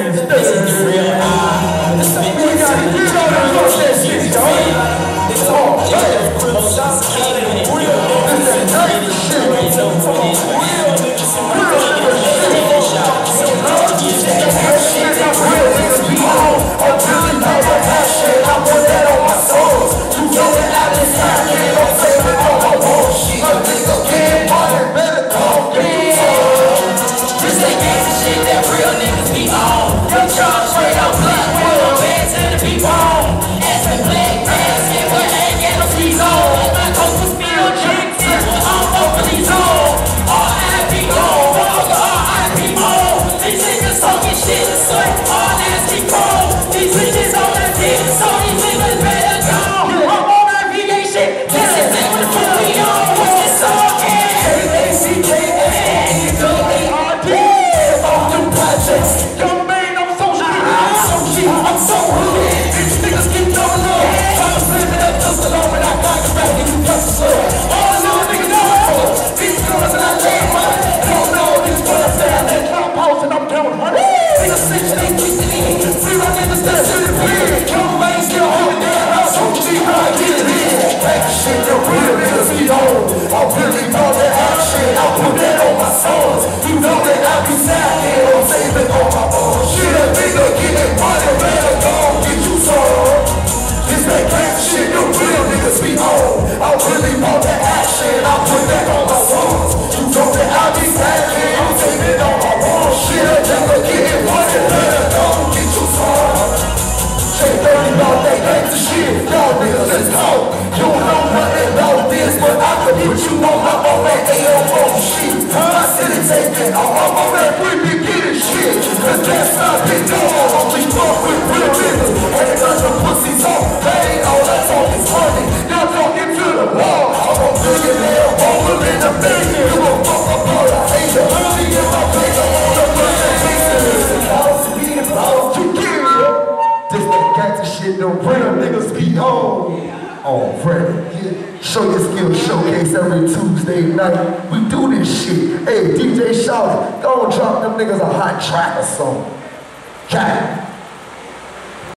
This is the real eye. This is the real The real niggas be home. Oh, Freddie, show your skills showcase every Tuesday night. We do this shit. Hey, DJ Shout, go and drop them niggas a hot track or something. Cat.